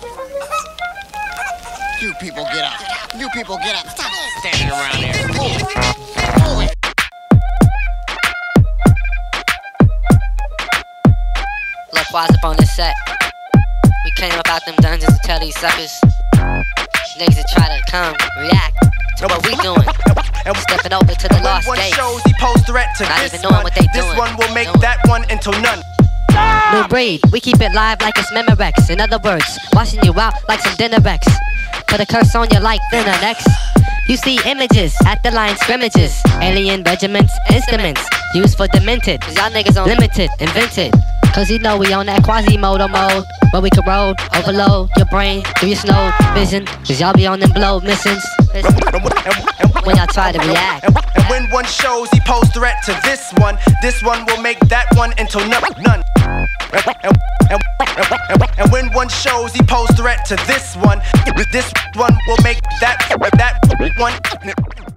You people get up. You people get up. Stop Standing around here. Move it. Move it. Look, wise up on this set. We came up out them dungeons to tell these suckers, niggas that try to come, react to what we doing. Stepping over to the lost When one gates. shows he pose threat to Not this even knowing one, what they this doing. one will make Doing. that one into none. New breed, we keep it live like it's Memorex. In other words, washing you out like some dinner Rex. Put a curse on you like thinner next. You see images at the line scrimmages. Alien regiments, instruments used for demented. Cause y'all niggas on limited, invented. Cause you know we on that Quasimodo mode, where we can roll, overload your brain through your snow vision. Cause y'all be on them blow missions when y'all try to react. And when one shows he pose threat to this one will make that one into none. And when one shows he pose threat to this one will make that one